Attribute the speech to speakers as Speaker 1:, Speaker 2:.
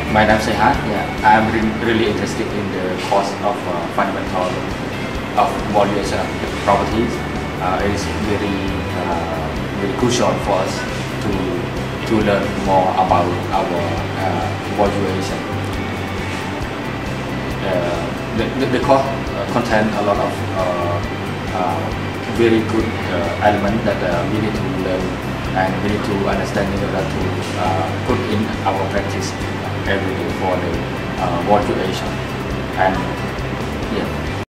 Speaker 1: My name is Sehat. Yeah, I am really interested in the course of fundamental of valuation of properties. It is very crucial for us to learn more about our valuation. The course contain a lot of very good elements that we need to learn and we need to understand in order to put in our practice every day for the valuation. And yeah.